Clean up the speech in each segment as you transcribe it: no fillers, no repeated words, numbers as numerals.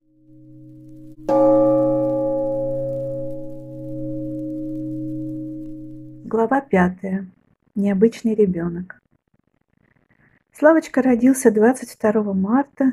Глава 5. Необычный ребенок. Славочка родился 22 марта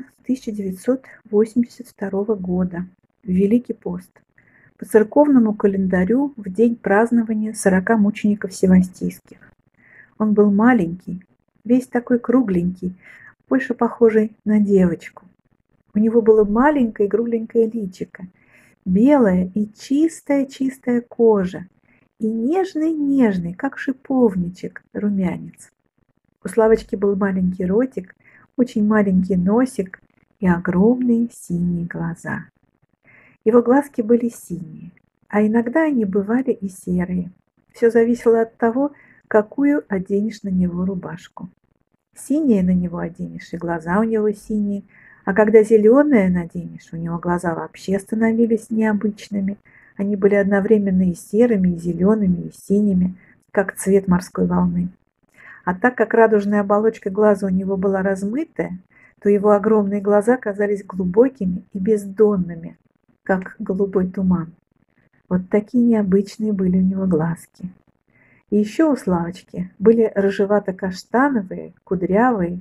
1982 года в Великий пост по церковному календарю в день празднования 40 мучеников Севастийских. Он был маленький, весь такой кругленький, больше похожий на девочку. У него было маленькое кругленькое личико, белая и чистая кожа, и нежный, как шиповничек, румянец. У Славочки был маленький ротик, очень маленький носик и огромные синие глаза. Его глазки были синие, а иногда они бывали и серые. Все зависело от того, какую оденешь на него рубашку. Синее на него оденешь, и глаза у него синие, а когда зеленое наденешь, у него глаза вообще становились необычными. Они были одновременно и серыми, и зелеными, и синими, как цвет морской волны. А так как радужная оболочка глаза у него была размытая, то его огромные глаза казались глубокими и бездонными, как голубой туман. Вот такие необычные были у него глазки. И еще у Славочки были рыжевато-каштановые, кудрявые,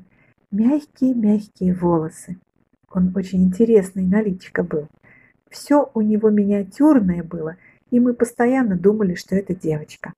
мягкие волосы. Он очень интересный на личико был. Все у него миниатюрное было, и мы постоянно думали, что это девочка.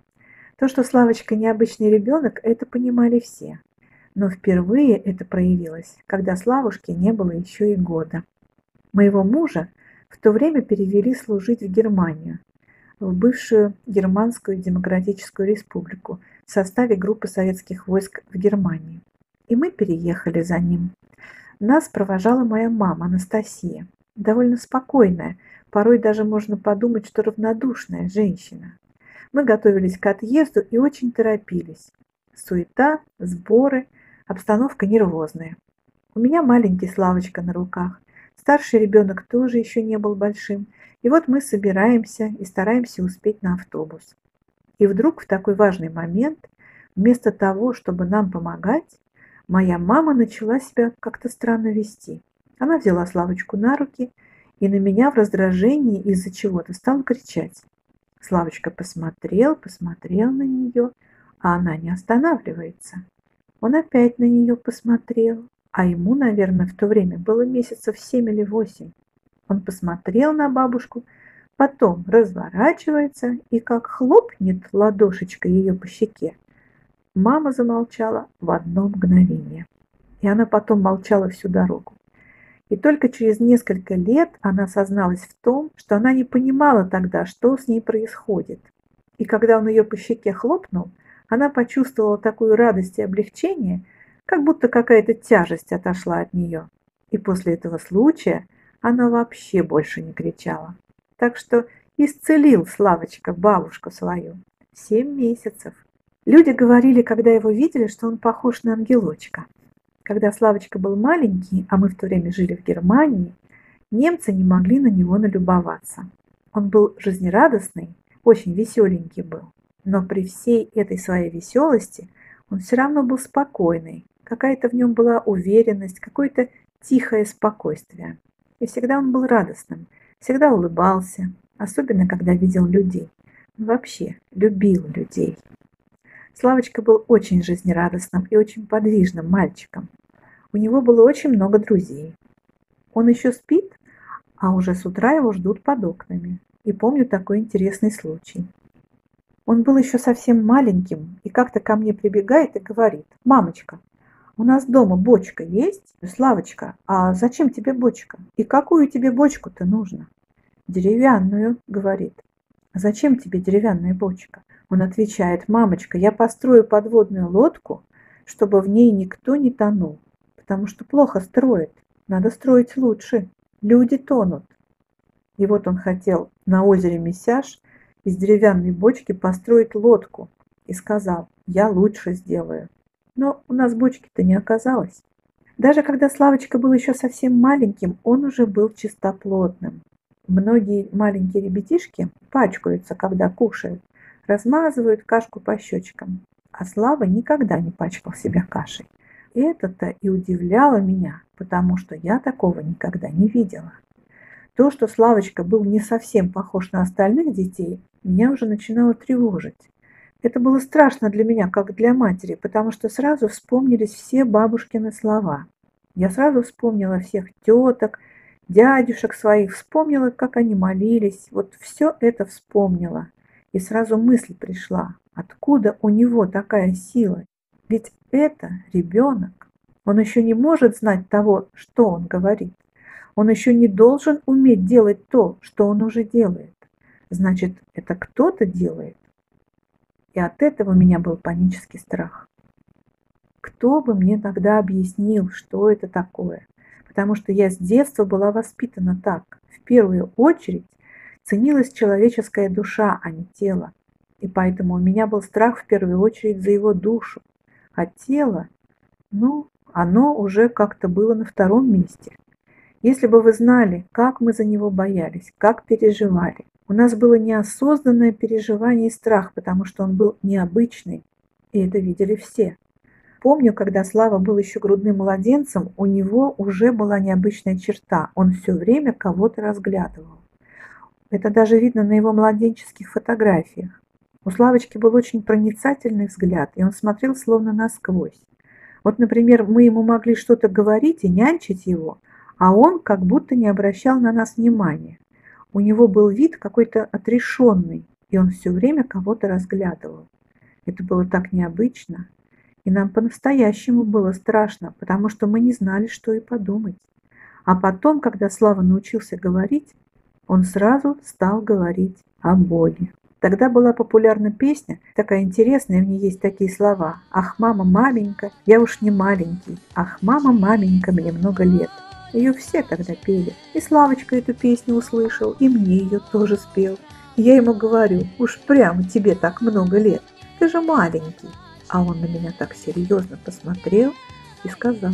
То, что Славочка необычный ребенок, это понимали все. Но впервые это проявилось, когда Славушке не было еще и года. Моего мужа в то время перевели служить в Германию, в бывшую Германскую Демократическую Республику в составе группы советских войск в Германии. И мы переехали за ним. Нас провожала моя мама Анастасия. Довольно спокойная, порой даже можно подумать, что равнодушная женщина. Мы готовились к отъезду и очень торопились. Суета, сборы, обстановка нервозная. У меня маленький Славочка на руках. Старший ребенок тоже еще не был большим. И вот мы собираемся и стараемся успеть на автобус. И вдруг в такой важный момент, вместо того, чтобы нам помогать, моя мама начала себя как-то странно вести. Она взяла Славочку на руки и на меня в раздражении из-за чего-то стала кричать. Славочка посмотрел на нее, а она не останавливается. Он опять на нее посмотрел, а ему, наверное, в то время было месяцев 7 или 8. Он посмотрел на бабушку, потом разворачивается и как хлопнет ладошечкой ее по щеке. Мама замолчала в одно мгновение, и она потом молчала всю дорогу. И только через несколько лет она созналась в том, что она не понимала тогда, что с ней происходит. И когда он ее по щеке хлопнул, она почувствовала такую радость и облегчение, как будто какая-то тяжесть отошла от нее. И после этого случая она вообще больше не кричала. Так что исцелил Славочка бабушку свою. 7 месяцев. Люди говорили, когда его видели, что он похож на ангелочка. Когда Славочка был маленький, а мы в то время жили в Германии, немцы не могли на него налюбоваться. Он был жизнерадостный, очень веселенький был. Но при всей этой своей веселости он все равно был спокойный. Какая-то в нем была уверенность, какое-то тихое спокойствие. И всегда он был радостным, всегда улыбался, особенно когда видел людей. Вообще любил людей. Славочка был очень жизнерадостным и очень подвижным мальчиком. У него было очень много друзей. Он еще спит, а уже с утра его ждут под окнами. И помню такой интересный случай. Он был еще совсем маленьким и как-то ко мне прибегает и говорит: «Мамочка, у нас дома бочка есть? Славочка, а зачем тебе бочка? И какую тебе бочку-то нужно?» «Деревянную», говорит. «А зачем тебе деревянная бочка?» Он отвечает: «Мамочка, я построю подводную лодку, чтобы в ней никто не тонул, потому что плохо строят, надо строить лучше, люди тонут». И вот он хотел на озере Месяж из деревянной бочки построить лодку и сказал: «Я лучше сделаю». Но у нас бочки-то не оказалось. Даже когда Славочка был еще совсем маленьким, он уже был чистоплотным. Многие маленькие ребятишки пачкаются, когда кушают, размазывают кашку по щечкам, а Слава никогда не пачкал себя кашей. И это-то и удивляло меня, потому что я такого никогда не видела. То, что Славочка был не совсем похож на остальных детей, меня уже начинало тревожить. Это было страшно для меня, как для матери, потому что сразу вспомнились все бабушкины слова. Я сразу вспомнила всех теток, дядюшек своих, вспомнила, как они молились, вот все это вспомнила. И сразу мысль пришла, откуда у него такая сила? Ведь это ребенок. Он еще не может знать того, что он говорит. Он еще не должен уметь делать то, что он уже делает. Значит, это кто-то делает. И от этого у меня был панический страх. Кто бы мне тогда объяснил, что это такое? Потому что я с детства была воспитана так. В первую очередь ценилась человеческая душа, а не тело. И поэтому у меня был страх в первую очередь за его душу. А тело, оно уже как-то было на втором месте. Если бы вы знали, как мы за него боялись, как переживали. У нас было неосознанное переживание и страх, потому что он был необычный, и это видели все. Помню, когда Слава был еще грудным младенцем, у него уже была необычная черта. Он все время кого-то разглядывал. Это даже видно на его младенческих фотографиях. У Славочки был очень проницательный взгляд, и он смотрел словно насквозь. Вот, например, мы ему могли что-то говорить и нянчить его, а он как будто не обращал на нас внимания. У него был вид какой-то отрешенный, и он все время кого-то разглядывал. Это было так необычно. И нам по-настоящему было страшно, потому что мы не знали, что и подумать. А потом, когда Слава научился говорить, он сразу стал говорить о Боге. Тогда была популярна песня, такая интересная, в ней есть такие слова. «Ах, мама, маменька, я уж не маленький, ах, мама, маменька, мне много лет». Ее все тогда пели. И Славочка эту песню услышал, и мне ее тоже спел. И я ему говорю, уж прямо тебе так много лет, ты же маленький. А он на меня так серьезно посмотрел и сказал: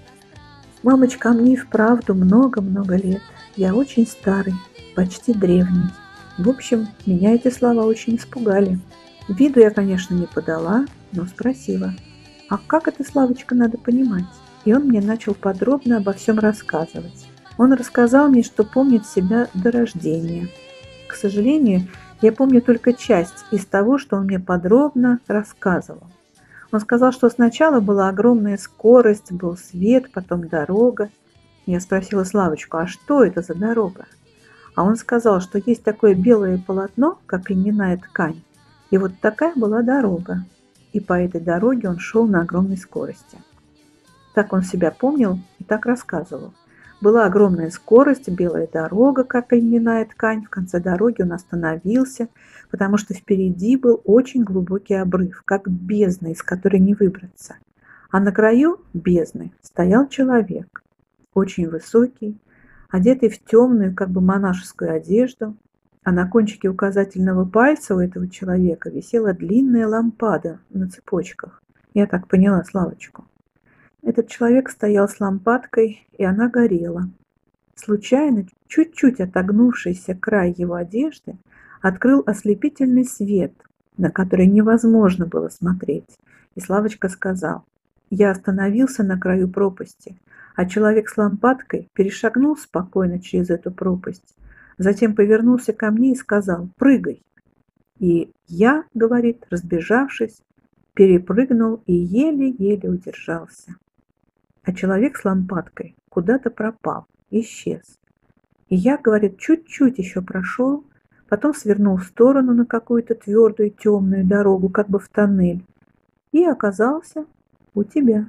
«Мамочка, мне и вправду много-много лет. Я очень старый, почти древний». В общем, меня эти слова очень испугали. Виду я, конечно, не подала, но спросила: «А как это, Славочка, надо понимать?» И он мне начал подробно обо всем рассказывать. Он рассказал мне, что помнит себя до рождения. К сожалению, я помню только часть из того, что он мне подробно рассказывал. Он сказал, что сначала была огромная скорость, был свет, потом дорога. Я спросила Славочку, а что это за дорога? А он сказал, что есть такое белое полотно, как льняная ткань, и вот такая была дорога. И по этой дороге он шел на огромной скорости. Так он себя помнил и так рассказывал. Была огромная скорость, белая дорога, как льняная ткань. В конце дороги он остановился, потому что впереди был очень глубокий обрыв, как бездна, из которой не выбраться. А на краю бездны стоял человек, очень высокий, одетый в темную, как бы монашескую одежду, а на кончике указательного пальца у этого человека висела длинная лампада на цепочках. Я так поняла Славочку. Этот человек стоял с лампадкой, и она горела. Случайно, чуть-чуть отогнувшийся край его одежды открыл ослепительный свет, на который невозможно было смотреть. И Славочка сказал: «Я остановился на краю пропасти, а человек с лампадкой перешагнул спокойно через эту пропасть, затем повернулся ко мне и сказал: прыгай». И я, говорит, разбежавшись, перепрыгнул и еле-еле удержался. А человек с лампадкой куда-то пропал, исчез. И я, говорит, чуть-чуть еще прошел, потом свернул в сторону на какую-то твердую темную дорогу, как бы в тоннель, и оказался у тебя.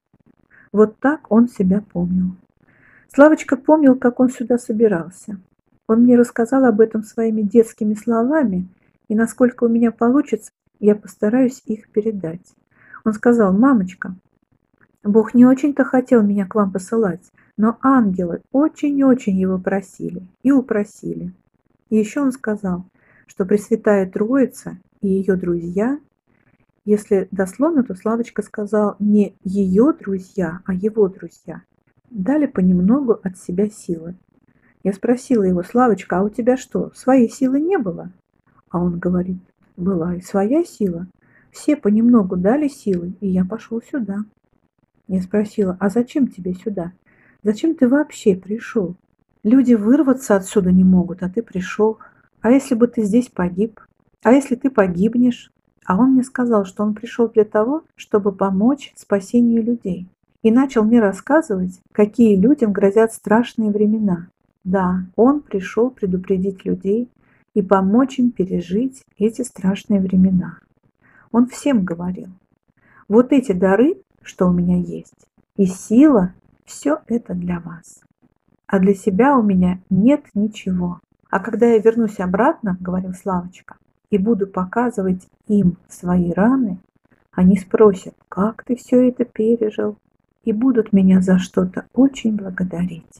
Вот так он себя помнил. Славочка помнил, как он сюда собирался. Он мне рассказал об этом своими детскими словами, и насколько у меня получится, я постараюсь их передать. Он сказал: «Мамочка, Бог не очень-то хотел меня к вам посылать, но ангелы очень-очень его просили и упросили». И еще он сказал, что Пресвятая Троица и ее друзья, если дословно, то Славочка сказал не ее друзья, а его друзья, дали понемногу от себя силы. Я спросила его: «Славочка, а у тебя что, своей силы не было?» А он говорит: «Была и своя сила. Все понемногу дали силы, и я пошел сюда». Я спросила: «А зачем тебе сюда? Зачем ты вообще пришел?» Люди вырваться отсюда не могут, а ты пришел. А если бы ты здесь погиб? А если ты погибнешь? А он мне сказал, что он пришел для того, чтобы помочь спасению людей. И начал мне рассказывать, какие людям грозят страшные времена. Да, он пришел предупредить людей и помочь им пережить эти страшные времена. Он всем говорил: вот эти дары, что у меня есть, и сила, все это для вас. А для себя у меня нет ничего. А когда я вернусь обратно, говорил Славочка, и буду показывать им свои раны, они спросят: как ты все это пережил? И будут меня за что-то очень благодарить.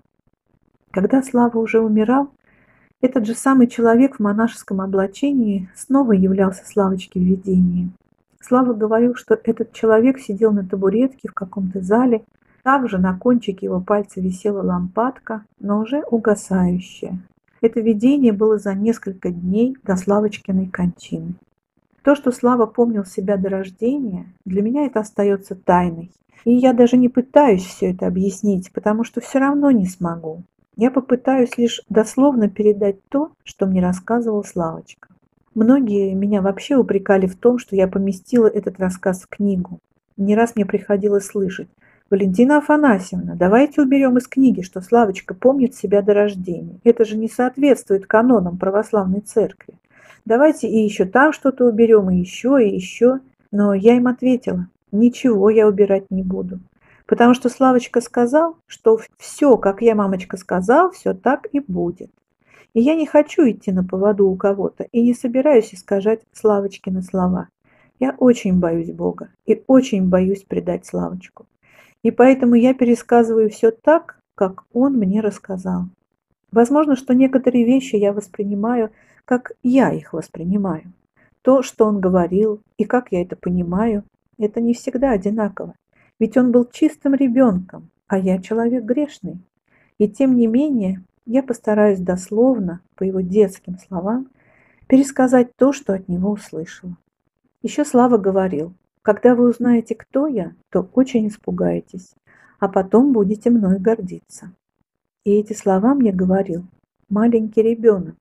Когда Слава уже умирал, этот же самый человек в монашеском облачении снова являлся Славочке в видении. Слава говорил, что этот человек сидел на табуретке в каком-то зале. Также на кончике его пальца висела лампадка, но уже угасающая. Это видение было за несколько дней до Славочкиной кончины. То, что Слава помнил себя до рождения, для меня это остается тайной. И я даже не пытаюсь все это объяснить, потому что все равно не смогу. Я попытаюсь лишь дословно передать то, что мне рассказывал Славочка. Многие меня вообще упрекали в том, что я поместила этот рассказ в книгу. Не раз мне приходилось слышать: «Валентина Афанасьевна, давайте уберем из книги, что Славочка помнит себя до рождения. Это же не соответствует канонам православной церкви. Давайте и еще там что-то уберем, и еще, и еще». Но я им ответила: ничего я убирать не буду. Потому что Славочка сказал, что все, как я, мамочка, сказал, все так и будет. И я не хочу идти на поводу у кого-то и не собираюсь искажать Славочкины слова. Я очень боюсь Бога и очень боюсь предать Славочку. И поэтому я пересказываю все так, как он мне рассказал. Возможно, что некоторые вещи я воспринимаю, как я их воспринимаю. То, что он говорил, и как я это понимаю, это не всегда одинаково. Ведь он был чистым ребенком, а я человек грешный. И тем не менее, я постараюсь дословно, по его детским словам, пересказать то, что от него услышала. Еще Слава говорил: когда вы узнаете, кто я, то очень испугаетесь, а потом будете мной гордиться. И эти слова мне говорил маленький ребенок.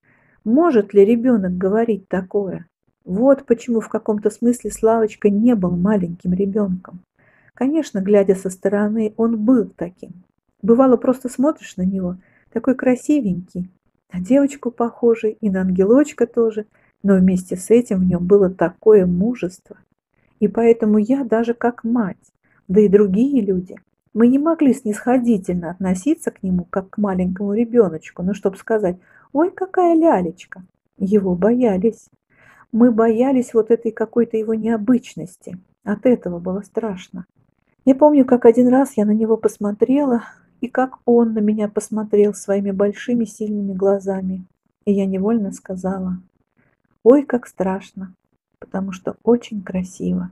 Может ли ребенок говорить такое? Вот почему в каком-то смысле Славочка не был маленьким ребенком. Конечно, глядя со стороны, он был таким. Бывало, просто смотришь на него, такой красивенький, на девочку похожий и на ангелочка тоже, но вместе с этим в нем было такое мужество. И поэтому я даже как мать, да и другие люди, мы не могли снисходительно относиться к нему, как к маленькому ребеночку, ну, чтобы сказать: «Ой, какая лялечка». Его боялись. Мы боялись вот этой какой-то его необычности. От этого было страшно. Я помню, как один раз я на него посмотрела, и как он на меня посмотрел своими большими сильными глазами. И я невольно сказала: «Ой, как страшно», потому что очень красиво.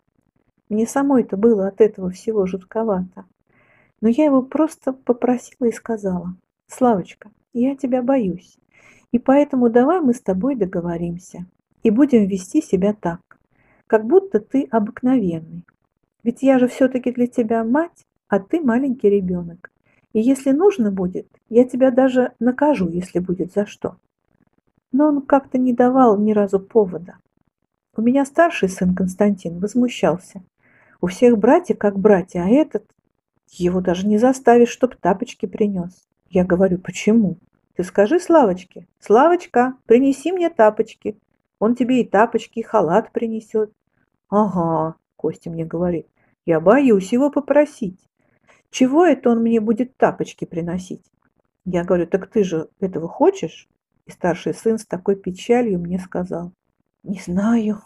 Мне самой-то было от этого всего жутковато. Но я его просто попросила и сказала: «Славочка, я тебя боюсь, и поэтому давай мы с тобой договоримся и будем вести себя так, как будто ты обыкновенный. Ведь я же все-таки для тебя мать, а ты маленький ребенок. И если нужно будет, я тебя даже накажу, если будет за что». Но он как-то не давал ни разу повода. У меня старший сын Константин возмущался: у всех братья как братья, а этот, его даже не заставишь, чтоб тапочки принес. Я говорю: почему? Ты скажи Славочке: Славочка, принеси мне тапочки. Он тебе и тапочки, и халат принесет. Ага, Костя мне говорит, я боюсь его попросить. Чего это он мне будет тапочки приносить? Я говорю: так ты же этого хочешь? И старший сын с такой печалью мне сказал: не знаю.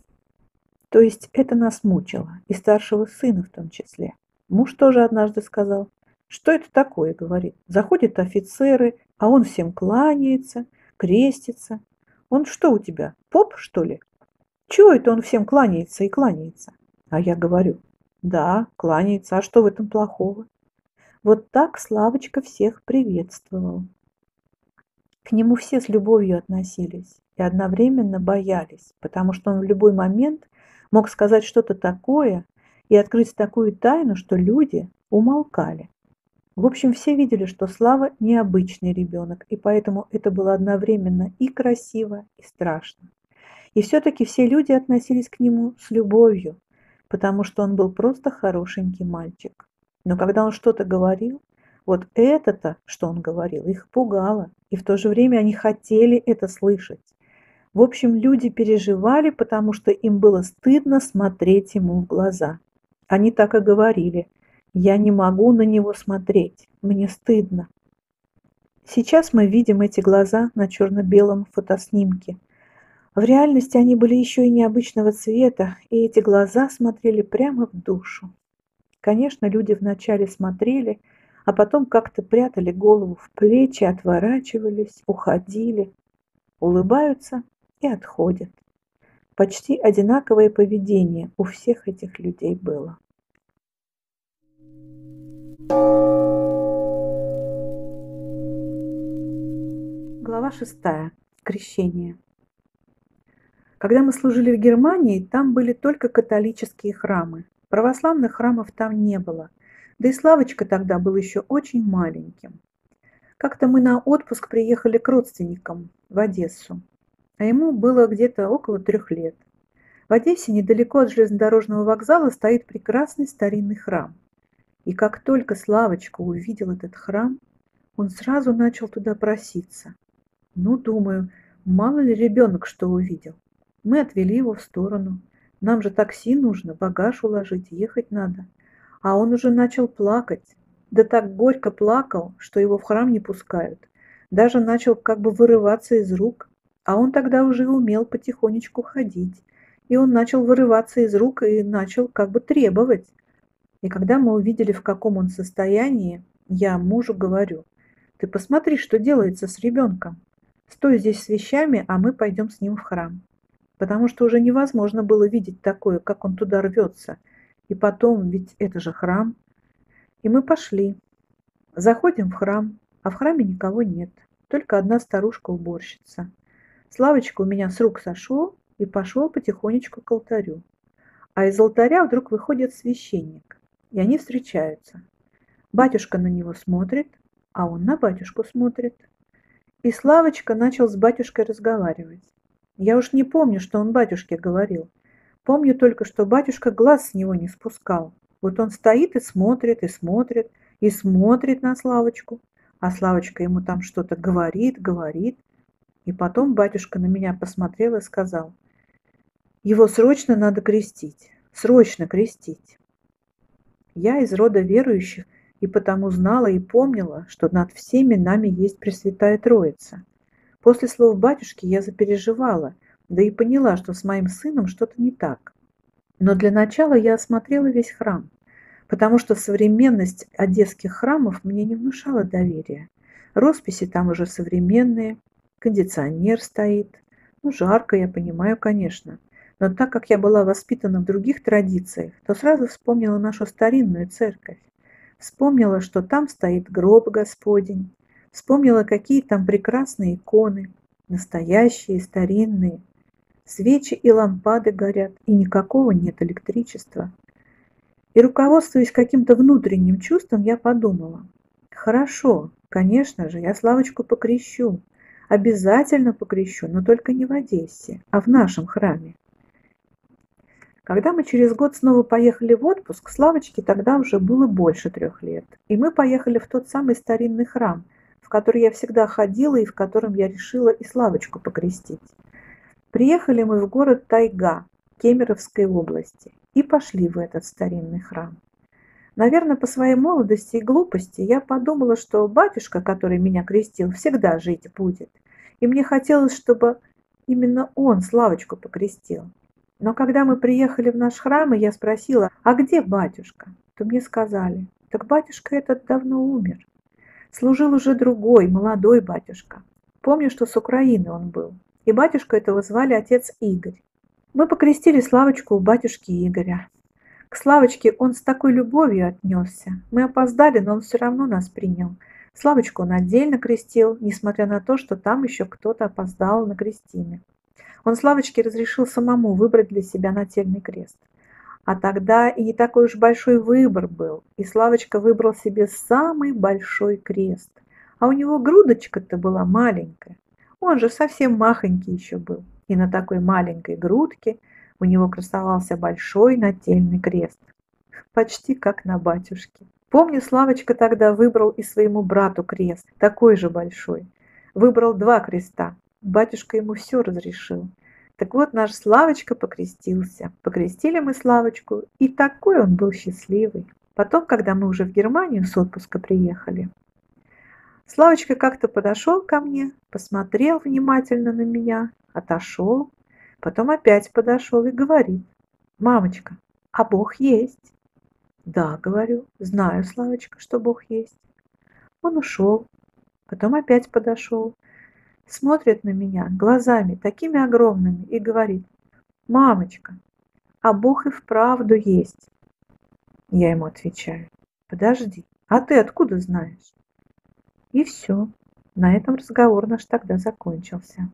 То есть это нас мучило, и старшего сына в том числе. Муж тоже однажды сказал: что это такое, говорит. Заходят офицеры, а он всем кланяется, крестится. Он что у тебя, поп, что ли? Чего это он всем кланяется и кланяется? А я говорю: да, кланяется, а что в этом плохого? Вот так Славочка всех приветствовал. К нему все с любовью относились и одновременно боялись, потому что он в любой момент мог сказать что-то такое и открыть такую тайну, что люди умолкали. В общем, все видели, что Слава необычный ребенок, и поэтому это было одновременно и красиво, и страшно. И все-таки все люди относились к нему с любовью, потому что он был просто хорошенький мальчик. Но когда он что-то говорил, вот это-то, что он говорил, их пугало, и в то же время они хотели это слышать. В общем, люди переживали, потому что им было стыдно смотреть ему в глаза. Они так и говорили: «Я не могу на него смотреть, мне стыдно». Сейчас мы видим эти глаза на черно-белом фотоснимке. В реальности они были еще и необычного цвета, и эти глаза смотрели прямо в душу. Конечно, люди вначале смотрели, а потом как-то прятали голову в плечи, отворачивались, уходили, улыбаются и отходят. Почти одинаковое поведение у всех этих людей было. Глава 6. Крещение. Когда мы служили в Германии, там были только католические храмы. Православных храмов там не было. Да и Славочка тогда был еще очень маленьким. Как-то мы на отпуск приехали к родственникам в Одессу, а ему было где-то около 3 лет. В Одессе недалеко от железнодорожного вокзала стоит прекрасный старинный храм. И как только Славочка увидел этот храм, он сразу начал туда проситься. Ну, думаю, мало ли ребенок что увидел. Мы отвели его в сторону. Нам же такси нужно, багаж уложить, ехать надо. А он уже начал плакать. Да так горько плакал, что его в храм не пускают. Даже начал как бы вырываться из рук. А он тогда уже умел потихонечку ходить. И он начал вырываться из рук и начал как бы требовать. И когда мы увидели, в каком он состоянии, я мужу говорю: «Ты посмотри, что делается с ребенком. Стой здесь с вещами, а мы пойдем с ним в храм». Потому что уже невозможно было видеть такое, как он туда рвется. И потом, ведь это же храм. И мы пошли. Заходим в храм, а в храме никого нет. Только одна старушка-уборщица. Славочка у меня с рук сошел и пошел потихонечку к алтарю. А из алтаря вдруг выходит священник, и они встречаются. Батюшка на него смотрит, а он на батюшку смотрит. И Славочка начал с батюшкой разговаривать. Я уж не помню, что он батюшке говорил. Помню только, что батюшка глаз с него не спускал. Вот он стоит и смотрит, и смотрит, и смотрит на Славочку. А Славочка ему там что-то говорит, говорит. И потом батюшка на меня посмотрел и сказал: «Его срочно надо крестить, срочно крестить». Я из рода верующих и потому знала и помнила, что над всеми нами есть Пресвятая Троица. После слов батюшки я запереживала, да и поняла, что с моим сыном что-то не так. Но для начала я осмотрела весь храм, потому что современность одесских храмов мне не внушала доверия. Росписи там уже современные, кондиционер стоит. Ну, жарко, я понимаю, конечно. Но так как я была воспитана в других традициях, то сразу вспомнила нашу старинную церковь. Вспомнила, что там стоит гроб Господень. Вспомнила, какие там прекрасные иконы, настоящие, старинные. Свечи и лампады горят, и никакого нет электричества. И, руководствуясь каким-то внутренним чувством, я подумала: хорошо, конечно же, я Славочку покрещу, обязательно покрещу, но только не в Одессе, а в нашем храме. Когда мы через год снова поехали в отпуск, Славочке тогда уже было больше 3 лет, и мы поехали в тот самый старинный храм, в который я всегда ходила и в котором я решила и Славочку покрестить. Приехали мы в город Тайга Кемеровской области и пошли в этот старинный храм. Наверное, по своей молодости и глупости я подумала, что батюшка, который меня крестил, всегда жить будет, и мне хотелось, чтобы именно он Славочку покрестил. Но когда мы приехали в наш храм, и я спросила: «А где батюшка?», то мне сказали: «Так батюшка этот давно умер. Служил уже другой, молодой батюшка. Помню, что с Украины он был. И батюшку этого звали отец Игорь». Мы покрестили Славочку у батюшки Игоря. К Славочке он с такой любовью отнесся. Мы опоздали, но он все равно нас принял. Славочку он отдельно крестил, несмотря на то, что там еще кто-то опоздал на крестины. Он Славочке разрешил самому выбрать для себя нательный крест. А тогда и не такой уж большой выбор был, и Славочка выбрал себе самый большой крест. А у него грудочка-то была маленькая. Он же совсем махонький еще был. И на такой маленькой грудке у него красовался большой нательный крест. Почти как на батюшке. Помню, Славочка тогда выбрал и своему брату крест, такой же большой. Выбрал 2 креста. Батюшка ему все разрешил. Так вот, наш Славочка покрестился. Покрестили мы Славочку, и такой он был счастливый. Потом, когда мы уже в Германию с отпуска приехали, Славочка как-то подошел ко мне, посмотрел внимательно на меня, отошел, потом опять подошел и говорит: «Мамочка, а Бог есть?» «Да, — говорю, — знаю, Славочка, что Бог есть». Он ушел, потом опять подошел, смотрит на меня глазами такими огромными и говорит: «Мамочка, а Бог и вправду есть». Я ему отвечаю: «Подожди, а ты откуда знаешь?» И все. На этом разговор наш тогда закончился.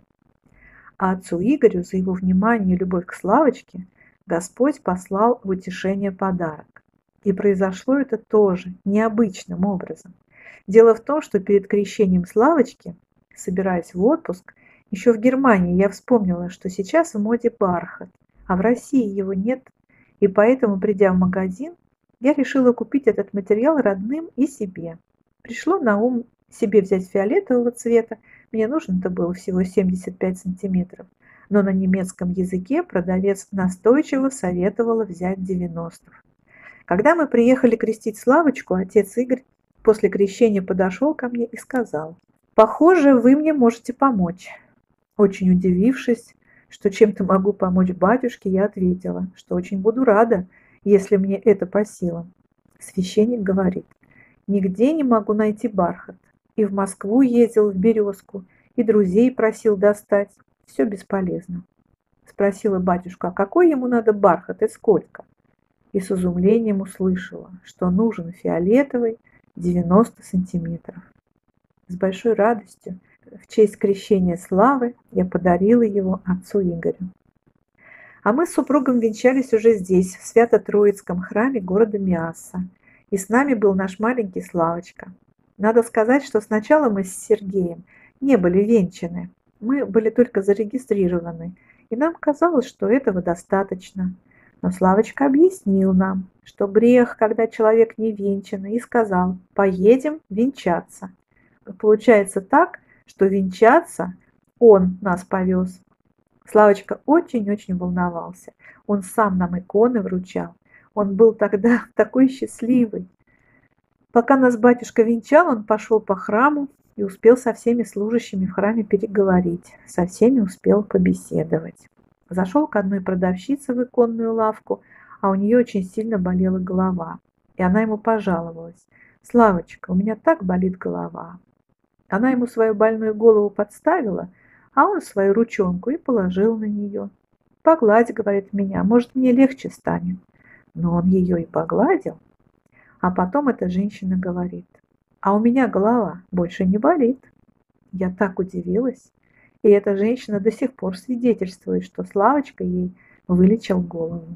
А отцу Игорю за его внимание и любовь к Славочке Господь послал в утешение подарок. И произошло это тоже необычным образом. Дело в том, что перед крещением Славочки, собираясь в отпуск, еще в Германии я вспомнила, что сейчас в моде бархат, а в России его нет, и поэтому, придя в магазин, я решила купить этот материал родным и себе. Пришло на ум себе взять фиолетового цвета, мне нужно-то было всего 75 сантиметров, но на немецком языке продавец настойчиво советовала взять 90. Когда мы приехали крестить Славочку, отец Игорь после крещения подошел ко мне и сказал: «Похоже, вы мне можете помочь». Очень удивившись, что чем-то могу помочь батюшке, я ответила, что очень буду рада, если мне это по силам. Священник говорит: «Нигде не могу найти бархат. И в Москву ездил в Березку, и друзей просил достать. Все бесполезно». Спросила батюшка, а какой ему надо бархат и сколько? И с изумлением услышала, что нужен фиолетовый 90 сантиметров. С большой радостью в честь крещения Славы я подарила его отцу Игорю. А мы с супругом венчались уже здесь, в Свято-Троицком храме города Миасса. И с нами был наш маленький Славочка. Надо сказать, что сначала мы с Сергеем не были венчаны. Мы были только зарегистрированы, и нам казалось, что этого достаточно. Но Славочка объяснил нам, что грех, когда человек не венчанный, и сказал: «Поедем венчаться». Получается так, что венчаться он нас повез. Славочка очень-очень волновался. Он сам нам иконы вручал. Он был тогда такой счастливый. Пока нас батюшка венчал, он пошел по храму и успел со всеми служащими в храме переговорить. Со всеми успел побеседовать. Зашел к одной продавщице в иконную лавку, а у нее очень сильно болела голова. И она ему пожаловалась: «Славочка, у меня так болит голова». Она ему свою больную голову подставила, а он свою ручонку и положил на нее. «Погладь, — говорит, — меня, может, мне легче станет». Но он ее и погладил. А потом эта женщина говорит: «А у меня голова больше не болит». Я так удивилась. И эта женщина до сих пор свидетельствует, что Славочка ей вылечил голову.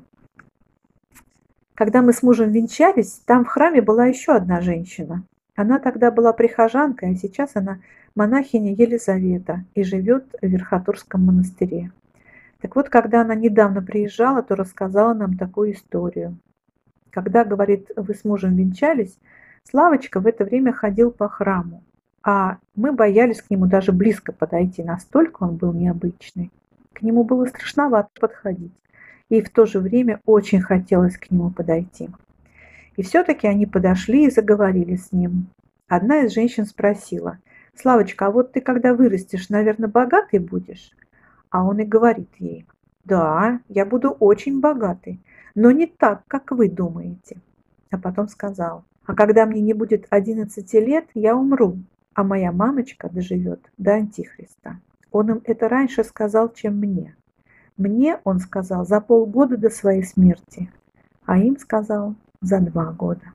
Когда мы с мужем венчались, там в храме была еще одна женщина. Она тогда была прихожанкой, а сейчас она монахиня Елизавета и живет в Верхотурском монастыре. Так вот, когда она недавно приезжала, то рассказала нам такую историю. Когда, говорит, вы с мужем венчались, Славочка в это время ходил по храму, а мы боялись к нему даже близко подойти, настолько он был необычный. К нему было страшновато подходить, и в то же время очень хотелось к нему подойти. И все-таки они подошли и заговорили с ним. Одна из женщин спросила: «Славочка, а вот ты, когда вырастешь, наверное, богатый будешь?» А он и говорит ей: «Да, я буду очень богатый, но не так, как вы думаете». А потом сказал: «А когда мне не будет 11 лет, я умру, а моя мамочка доживет до Антихриста». Он им это раньше сказал, чем мне. Мне он сказал за полгода до своей смерти, а им сказал за 2 года.